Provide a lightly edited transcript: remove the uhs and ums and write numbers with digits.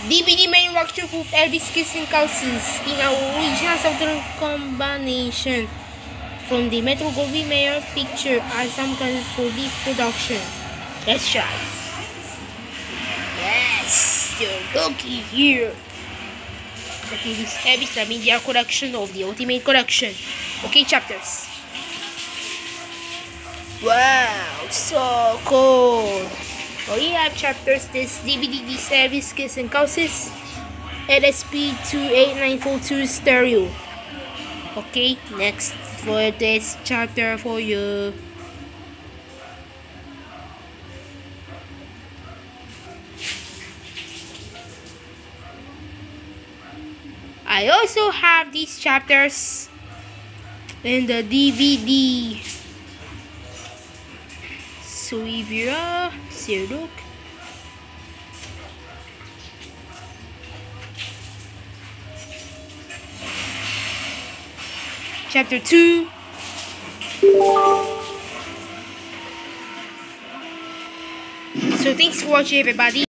DVD main workshop of Elvis kissing Causes in our original Southern combination from the Metro Goldwyn Mayer picture as some kinds for the production. Let's try. Yes, you're lucky here. Okay, this Elvis La Media collection of the Ultimate Collection. Okay, chapters. Wow, so cool. We have chapters this DVD, this Elvis Kiss and Causes LSP 28942 stereo. Okay, next for this chapter for you. I also have these chapters in the DVD. So if you're look. Chapter 2. So thanks for watching, everybody.